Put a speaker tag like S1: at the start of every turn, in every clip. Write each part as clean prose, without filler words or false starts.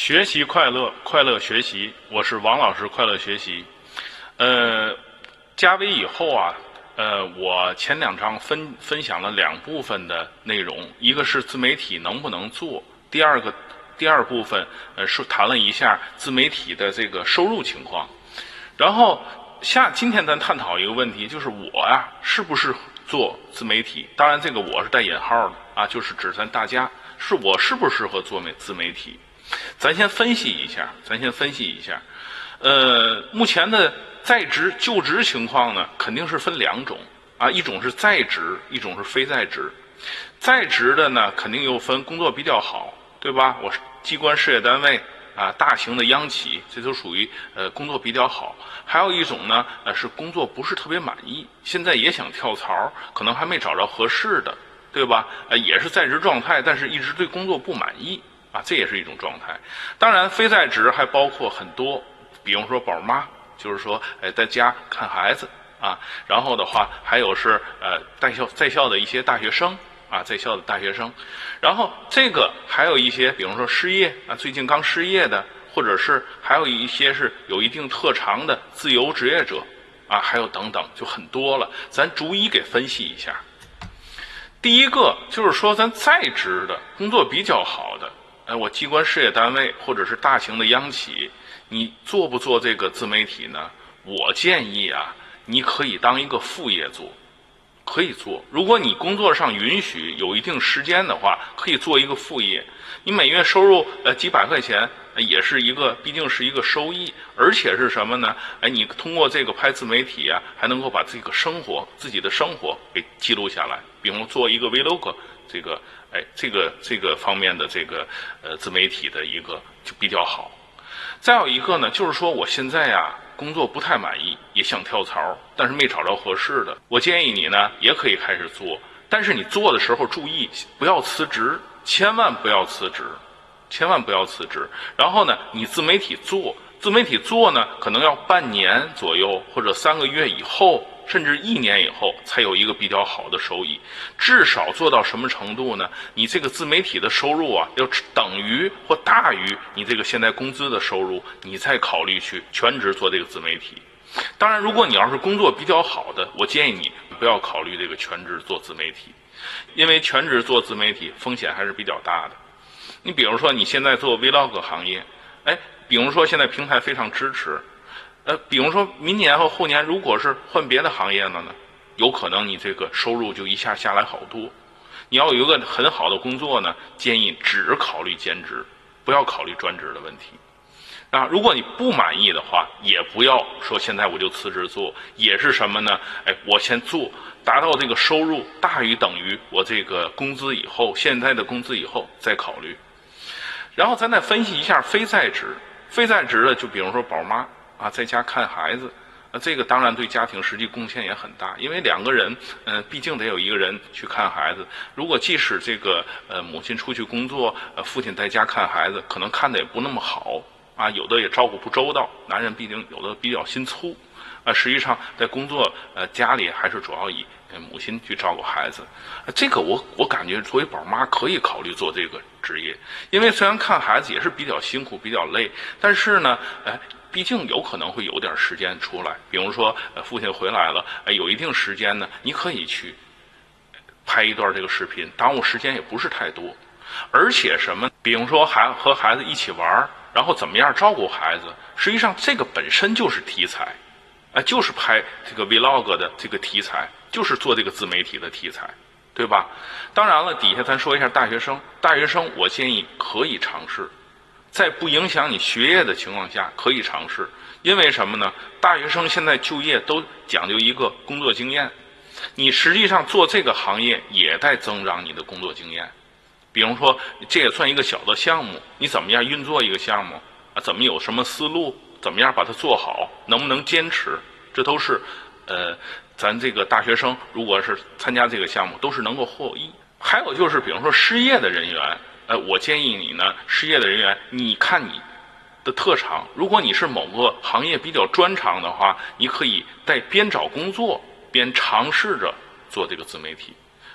S1: 学习快乐，快乐学习。我是王老师，快乐学习。加微以后啊，我前2章分享了2部分的内容，一个是自媒体能不能做，第二部分是谈了一下自媒体的这个收入情况。然后今天咱探讨一个问题，就是我呀是不是做自媒体？当然这个我是带引号的啊，就是指咱大家我适不适合做自媒体？咱先分析一下。目前的就职情况呢，肯定是分2种啊，一种是在职，一种是非在职。在职的呢，肯定又分工作比较好，对吧？我是机关事业单位啊，大型的央企，这都属于工作比较好。还有一种呢，是工作不是特别满意，现在也想跳槽，可能还没找着合适的，对吧？也是在职状态，但是一直对工作不满意啊，这也是一种状态。当然，非在职还包括很多，比如说宝妈，就是说在家看孩子啊，然后的话还有是在校的一些大学生啊，然后这个还有一些，比如说失业啊，最近刚失业的，或者是还有一些是有一定特长的自由职业者啊，还有等等，就很多了。咱逐一给分析一下。第一个就是说，咱在职的工作比较好的，我机关事业单位或者是大型的央企，你做不做这个自媒体呢？我建议啊，你可以当一个副业做，可以做。如果你工作上允许有一定时间的话，可以做一个副业。你每月收入几百块钱，也是毕竟是一个收益，而且是什么呢？你通过这个拍自媒体啊，还能够把自己的生活给记录下来，比如做一个 vlog， 这个方面的这个自媒体的一个就比较好。再有一个呢，就是说我现在啊工作不太满意，也想跳槽，但是没找着合适的。我建议你呢也可以开始做，但是你做的时候注意不要辞职，千万不要辞职。然后呢，你自媒体做呢，可能要半年左右，或者3个月以后，甚至1年以后才有一个比较好的收益。至少做到什么程度呢？你这个自媒体的收入啊，要等于或大于你这个现在工资的收入，你再考虑去全职做这个自媒体。当然，如果你要是工作比较好的，我建议你不要考虑这个全职做自媒体，因为全职做自媒体风险还是比较大的。你比如说你现在做 vlog 行业，比如说现在平台非常支持，比如说明年和后年如果是换别的行业了呢，有可能你这个收入就一下来好多。你要有一个很好的工作呢，建议只考虑兼职，不要考虑专职的问题。啊，如果你不满意的话，也不要说现在我就辞职做，也是什么呢？我先做，达到这个收入大于等于我这个工资以后，现在的工资以后再考虑。然后咱再分析一下非在职的，就比如说宝妈啊，在家看孩子，这个当然对家庭实际贡献也很大，因为2个人，毕竟得有一个人去看孩子。如果即使这个母亲出去工作，父亲在家看孩子，可能看的也不那么好啊，有的也照顾不周到。男人毕竟有的比较心粗，实际上在工作家里还是主要以母亲去照顾孩子。这个我感觉作为宝妈可以考虑做这个职业，因为虽然看孩子也是比较辛苦比较累，但是呢毕竟有可能会有点时间出来，比如说父亲回来了，有一定时间呢，你可以去拍一段这个视频，耽误时间也不是太多。而且什么，比如说和孩子一起玩，然后怎么样照顾孩子，实际上这个本身就是题材，就是拍这个 vlog 的这个题材，就是做这个自媒体的题材，对吧？当然了，底下咱说一下大学生我建议可以尝试，在不影响你学业的情况下可以尝试。因为什么呢？大学生现在就业都讲究一个工作经验，你实际上做这个行业也在增长你的工作经验。比如说这也算一个小的项目，你怎么样运作一个项目啊？怎么有什么思路？怎么样把它做好？能不能坚持？这都是咱这个大学生如果是参加这个项目都是能够获益。还有就是比如说失业的人员，我建议你呢，失业的人员你看你的特长，如果你是某个行业比较专长的话，你可以在边找工作边尝试着做这个自媒体。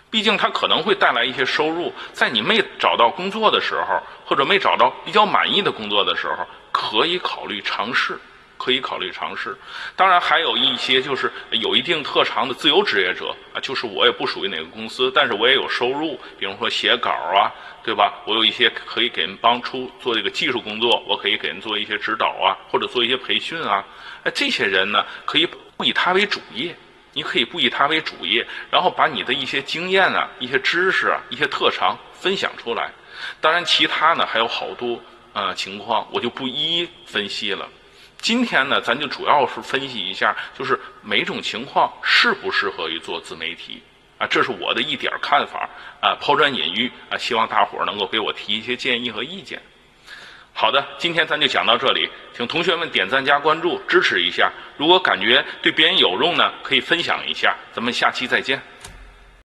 S1: 毕竟它可能会带来一些收入，在你没找到工作的时候，或者没找到比较满意的工作的时候，可以考虑尝试。当然还有一些就是有一定特长的自由职业者啊，就是我也不属于哪个公司，但是我也有收入，比如说写稿啊，对吧？我有一些可以给人帮出做这个技术工作，我可以给人做一些指导啊，或者做一些培训啊。这些人呢，可以不以他为主业，你可以不以他为主业，然后把你的一些经验啊、一些知识啊、一些特长分享出来。当然，其他呢还有好多情况，我就不一一分析了。今天呢，咱就主要是分析一下，就是每种情况适不适合于做自媒体啊，这是我的一点看法啊，抛砖引玉啊，希望大伙儿能够给我提一些建议和意见。好的，今天咱就讲到这里，请同学们点赞加关注支持一下，如果感觉对别人有用呢，可以分享一下，咱们下期再见。